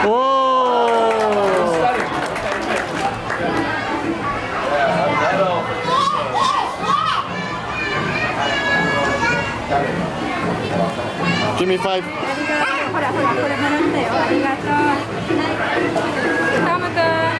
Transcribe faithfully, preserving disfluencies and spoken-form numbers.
Give me five. ほらほらこれもらったよ。ありがとう。